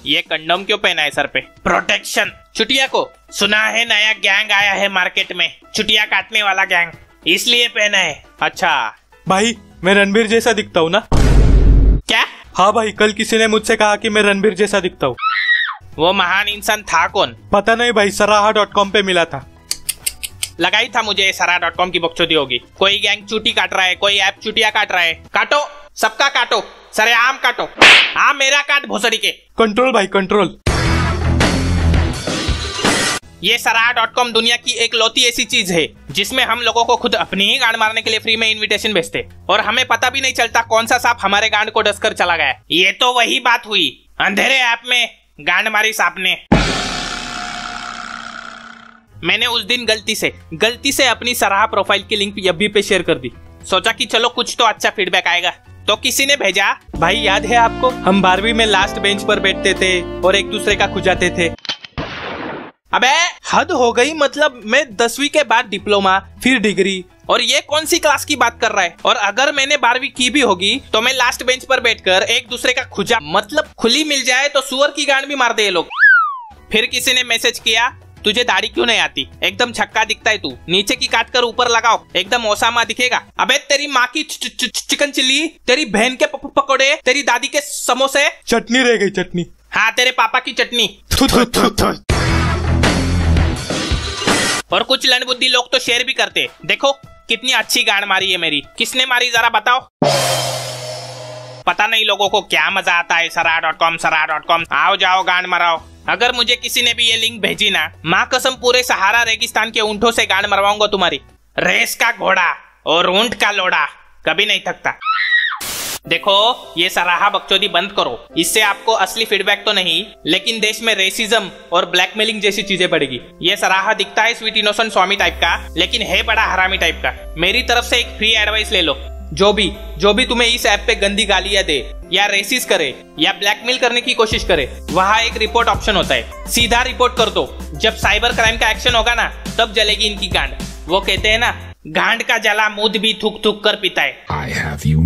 ये कंडोम क्यों पहना है सर पे? प्रोटेक्शन। चुटिया को सुना है नया गैंग आया है मार्केट में, चुटिया काटने वाला गैंग, इसलिए पहना है। अच्छा भाई मैं रणबीर जैसा दिखता हूँ ना? क्या? हाँ भाई, कल किसी ने मुझसे कहा कि मैं रणबीर जैसा दिखता हूँ। वो महान इंसान था कौन? पता नहीं भाई, सराहा.com पे मिला था। लगाई था मुझे सराहा.com की बकचोदी होगी। कोई गैंग चूटी काट रहा है, कोई ऐप चुटिया काट रहा है। काटो, सबका काटो, सरेआम काटो। हाँ मेरा काट भोसड़ी के। कंट्रोल भाई कंट्रोल। ये सराहा.com दुनिया की एक लौती ऐसी चीज है जिसमें हम लोगों को खुद अपनी ही गांड मारने के लिए फ्री में इनविटेशन भेजते और हमें पता भी नहीं चलता कौन सा सांप हमारे गांड को डसकर चला गया। ये तो वही बात हुई, अंधेरे ऐप में गांड मारी सांप ने। मैंने उस दिन गलती से अपनी सराहा प्रोफाइल की लिंक FB पे शेयर कर दी। सोचा कि चलो कुछ तो अच्छा फीडबैक आएगा। तो किसी ने भेजा, भाई याद है आपको हम 12वीं में लास्ट बेंच पर बैठते थे और एक दूसरे का खुजाते थे। अबे हद हो गई, मतलब मैं 10वीं के बाद डिप्लोमा फिर डिग्री, और ये कौन सी क्लास की बात कर रहा है? और अगर मैंने 12वीं की भी होगी तो मैं लास्ट बेंच पर बैठकर एक दूसरे का खुजा, मतलब खुली मिल जाए तो सुअर की गांड भी मार दे ये लोग। फिर किसी ने मैसेज किया, तुझे दाढ़ी क्यों नहीं आती? एकदम छक्का दिखता है तू, नीचे की काट कर ऊपर लगाओ, एकदम ओसामा दिखेगा। अबे तेरी माँ की चिकन चिल्ली, तेरी बहन के पकोड़े, तेरी दादी के समोसे, चटनी रह गई चटनी। हाँ तेरे पापा की चटनी। और कुछ लंडबुद्धि लोग तो शेयर भी करते, देखो कितनी अच्छी गांड मारी है मेरी। किसने मारी जरा बताओ? पता नहीं लोगों को क्या मजा आता है सराहा.com। आओ जाओ गांड मराओ। अगर मुझे किसी ने भी ये लिंक भेजी ना, माँ कसम पूरे सहारा रेगिस्तान के ऊंटों से गांड मरवाऊंगा तुम्हारी। रेस का घोड़ा और ऊंट का लोड़ा कभी नहीं थकता। देखो ये सराहा बकचोदी बंद करो, इससे आपको असली फीडबैक तो नहीं लेकिन देश में रेसिज्म और ब्लैकमेलिंग जैसी चीजें बढ़ेगी। ये सराहा दिखता है स्वीट इनोसेंट स्वामी टाइप का, लेकिन है बड़ा हरामी टाइप का। मेरी तरफ से एक फ्री एडवाइस ले लो, जो भी तुम्हें इस ऐप पे गंदी गालियां दे या रेसिस करे या ब्लैकमेल करने की कोशिश करे, वहाँ एक रिपोर्ट ऑप्शन होता है, सीधा रिपोर्ट कर दो। जब साइबर क्राइम का एक्शन होगा ना, तब जलेगी इनकी गांड। वो कहते हैं ना, गांड का जला मूद भी थूक थूक कर पीता है।